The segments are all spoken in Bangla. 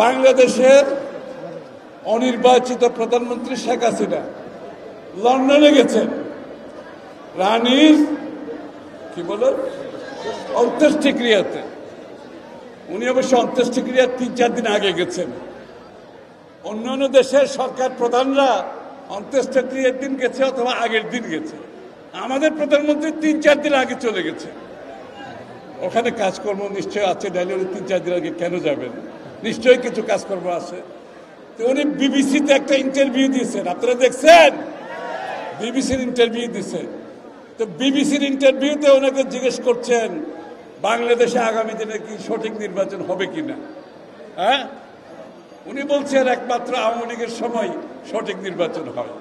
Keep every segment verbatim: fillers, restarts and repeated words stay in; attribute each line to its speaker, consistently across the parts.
Speaker 1: বাংলাদেশের অনির্বাচিত প্রধানমন্ত্রী শেখ হাসিনা লন্ডনে গেছেন রানীর কি বলে অন্ত্যেষ্টিক্রিয়াতে। উনি অবশ্য অন্ত্যেষ্টিক্রিয়ার তিন চার দিন আগে গেছেন। অন্যান্য দেশের সরকার প্রধানরা অন্ত্যেষ্টিক্রিয়ার দিন গেছে অথবা আগের দিন গেছে। আমাদের প্রধানমন্ত্রী তিন চার দিন আগে চলে গেছে। ওখানে কাজকর্ম নিশ্চয় আছে, ডাইলে উনি তিন চার দিন আগে কেন যাবেন? নিশ্চয়ই কিছু কাজকর্ম আছে। তো উনি বিবিসিতে একটা ইন্টারভিউ দিয়েছেন, আপনারা দেখছেন? বিবিসির ইন্টারভিউ দিয়েছেন। তো বিবিসির ইন্টারভিউতে ওনাকে জিজ্ঞেস করছেন বাংলাদেশে আগামী দিনে কি সঠিক নির্বাচন হবে কিনা। হ্যাঁ, উনি বলছেন একমাত্র আওয়ামী লীগের সময় সঠিক নির্বাচন হয়।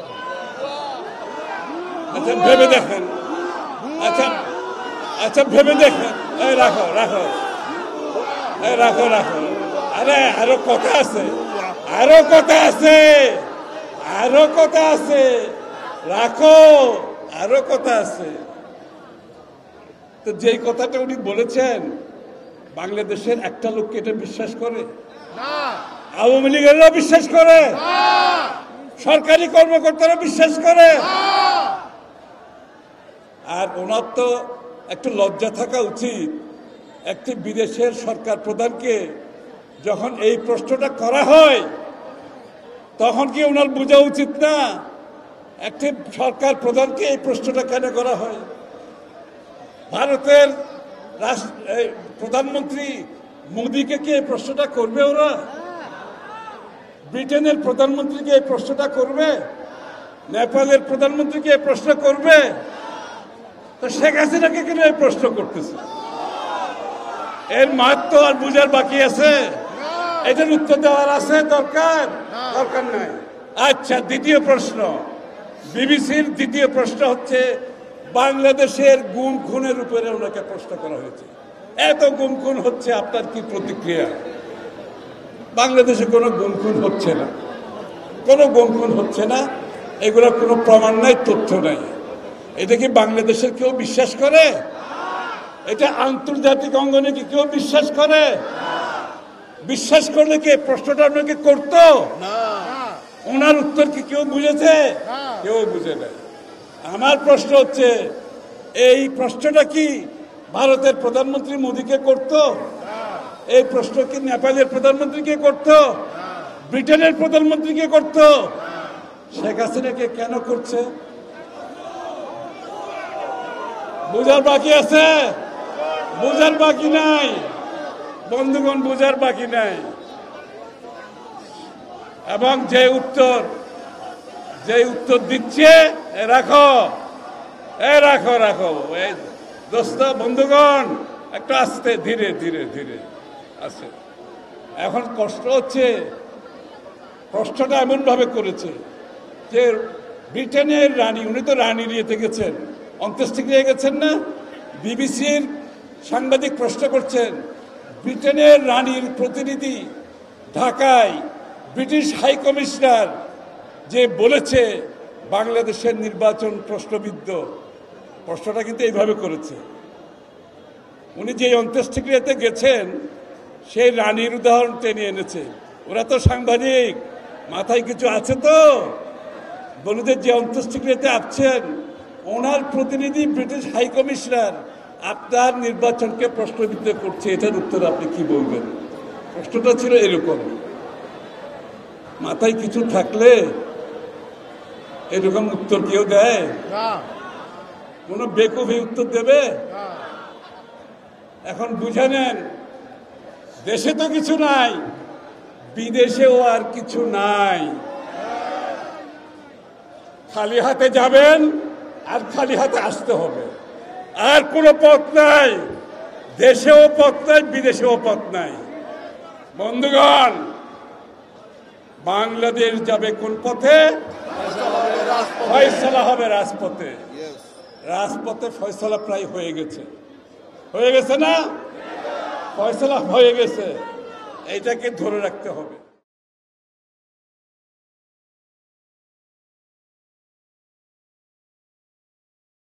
Speaker 1: আচ্ছা ভেবে দেখেন, আচ্ছা আচ্ছা ভেবে দেখেন। এই রাখো রাখো এই রাখো রাখো আরে আরো কথা আছে, আরো কথা আছে, আরো কথা আছে, রাখো, আরো কথা আছে। তো যেই কথাটা উনি বলেছেন বাংলাদেশের একটা লোককে এটা বিশ্বাস করে? আওয়ামী লীগেরও বিশ্বাস করে, সরকারি কর্মকর্তারা বিশ্বাস করে। আর ওনার তো একটু লজ্জা থাকা উচিত। একটি বিদেশের সরকার প্রধানকে যখন এই প্রশ্নটা করা হয় তখন কি ওনার বোঝা উচিত না একটি সরকার প্রধানকে এই প্রশ্নটা কেন করা হয়? ভারতের প্রধানমন্ত্রী মোদীকে কি এই প্রশ্নটা করবে ওরা? ব্রিটেনের প্রধানমন্ত্রীকে এই প্রশ্নটা করবে? নেপালের প্রধানমন্ত্রীকে এই প্রশ্ন করবে? তো শেখ হাসিনাকে কেন এই প্রশ্ন করতেছে? এর মাত্র আর বুঝার বাকি আছে? এটার উত্তর দেওয়ার আছে দরকার? দরকার নাই। আচ্ছা, দ্বিতীয় প্রশ্ন, বিবিসির দ্বিতীয় প্রশ্ন হচ্ছে বাংলাদেশের গুম খুনের উপরে ওনাকে প্রশ্ন করা হয়েছে। এত গুম খুন হচ্ছে, আপনার কি প্রতিক্রিয়া? বাংলাদেশে কোনো গুম খুন হচ্ছে না, কোনো গুম খুন হচ্ছে না, এগুলোর কোনো প্রমাণ নাই, তথ্য নাই। এটা কি বাংলাদেশের কেউ বিশ্বাস করে? এটা আন্তর্জাতিক অঙ্গনে কি কেউ বিশ্বাস করে? বিশ্বাস করলে কি প্রশ্নটা আপনাকে করতো? ওনার উত্তর কি কেউ বুঝেছে? কেউ বুঝে নাই। আমার প্রশ্ন হচ্ছে, এই প্রশ্নটা কি ভারতের প্রধানমন্ত্রী মোদীকে করতো? এই প্রশ্ন কি নেপালের প্রধানমন্ত্রীকে করতো? ব্রিটেনের প্রধানমন্ত্রীকে করতো? শেখ হাসিনাকে কেন করছে? বুঝার বাকি আছে? বুঝার বাকি নাই বন্ধুগণ, বুঝার বাকি নাই। এবং যে উত্তর যে উত্তর দিচ্ছে, রাখো এ রাখো রাখো এই দোস্ত বন্ধুগণ, একটু আস্তে, ধীরে ধীরে ধীরে আছে। এখন কষ্ট হচ্ছে, প্রশ্নটা এমন ভাবে করেছে যে ব্রিটেনের রানী, উনি তো রানীর ইয়েতে গেছেন, অন্ত্যেষ্টিক্রিয়া গেছেন না? বিবিসির সাংবাদিক প্রশ্ন করছেন, ব্রিটেনের রানীর প্রতিনিধি ঢাকায় ব্রিটিশ হাই কমিশনার যে বলেছে বাংলাদেশের নির্বাচন প্রশ্নবিদ্ধ, প্রশ্নটা কিন্তু এইভাবে করেছে। উনি যে অন্ত্যেষ্টিক্রিয়াতে গেছেন সেই রানীর উদাহরণ টেনে এনেছে। ওরা তো সাংবাদিক, মাথায় কিছু আছে তো, বলুন যে অন্ত্যেষ্টিক্রিয়াতে আসছেন ওনার প্রতিনিধি ব্রিটিশ হাই কমিশনার আপনার নির্বাচনকে প্রশ্নবিদ্ধ করছে, এটার উত্তর আপনি কি বলবেন? প্রশ্নটা ছিল এরকম। মাথায় কিছু থাকলে এরকম উত্তর কেউ দেয়? কোন বেকুফি উত্তর দেবে? এখন বুঝে নেন, দেশে তো কিছু নাই, বিদেশেও আর কিছু নাই। খালি হাতে যাবেন আর খালি হাতে আসতে হবে, আর কোনো পথ নাই। দেশেও পথ নাই, বিদেশেও পথ নাই। বন্ধুগণ, বাংলাদেশ যাবে কোন পথে? ফয়সালা হবে রাজপথে। রাজপথে ফয়সালা প্রায় হয়ে গেছে, হয়ে গেছে না? ফয়সালা হয়ে গেছে, এইটাকে ধরে রাখতে হবে।